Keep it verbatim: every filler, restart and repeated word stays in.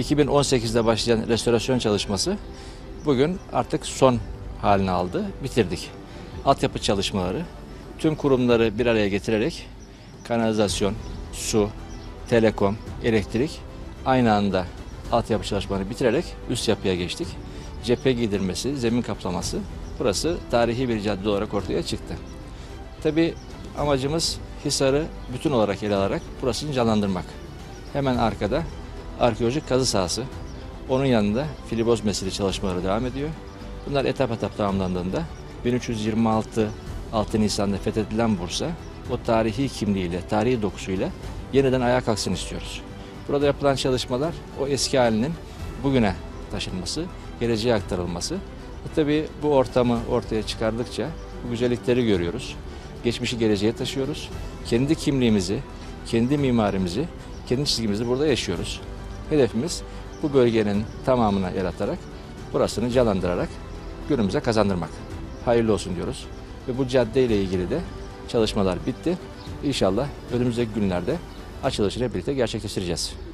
iki bin on sekizde başlayan restorasyon çalışması bugün artık son halini aldı, bitirdik. Altyapı çalışmaları, tüm kurumları bir araya getirerek kanalizasyon, su, telekom, elektrik aynı anda altyapı çalışmalarını bitirerek üst yapıya geçtik. Cephe giydirmesi, zemin kaplaması, burası tarihi bir cadde olarak ortaya çıktı. Tabii amacımız Hisar'ı bütün olarak ele alarak burasını canlandırmak. Hemen arkada arkeolojik kazı sahası, onun yanında filiboz mesili çalışmaları devam ediyor. Bunlar etap etap tamamlandığında bin üç yüz yirmi altı altı Nisan'da fethedilen Bursa o tarihi kimliğiyle, tarihi dokusuyla yeniden ayağa kalksın istiyoruz. Burada yapılan çalışmalar o eski halinin bugüne taşınması, geleceğe aktarılması. E tabii bu ortamı ortaya çıkardıkça bu güzellikleri görüyoruz. Geçmişi geleceğe taşıyoruz. Kendi kimliğimizi, kendi mimarimizi, kendi çizgimizi burada yaşıyoruz. Hedefimiz bu bölgenin tamamına el atarak, burasını canlandırarak günümüze kazandırmak. Hayırlı olsun diyoruz. Ve bu cadde ile ilgili de çalışmalar bitti. İnşallah önümüzdeki günlerde açılışını birlikte gerçekleştireceğiz.